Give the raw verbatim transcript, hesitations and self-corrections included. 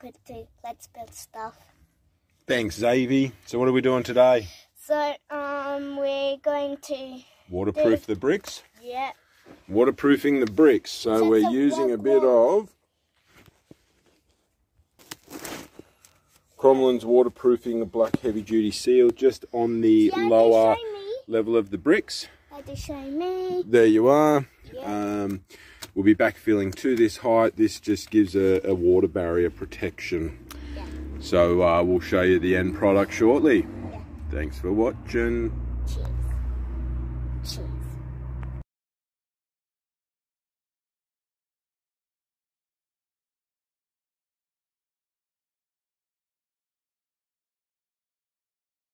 welcome to Let's Build Stuff. Thanks, Xavier. So what are we doing today? So, um, we're going to... Waterproof do... the bricks? Yeah. Waterproofing the bricks. So Since we're using a bit of Cromlin's waterproofing the black heavy duty seal just on the yeah, lower level of the bricks. Had to show me. There you are. Yeah. Um, we'll be backfilling to this height. This just gives a, a water barrier protection. Yeah. So uh, we'll show you the end product shortly. Yeah. Thanks for watching. Cheers. Cheers.